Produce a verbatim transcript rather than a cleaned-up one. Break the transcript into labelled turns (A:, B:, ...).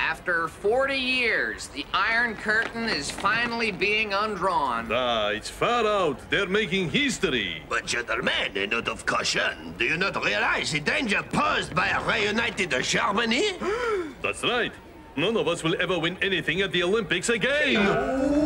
A: After forty years, the Iron Curtain is finally being undrawn.
B: Ah, it's far out. They're making history.
C: But gentlemen, a note of caution. Do you not realize the danger posed by a reunited Germany?
B: That's right. None of us will ever win anything at the Olympics again.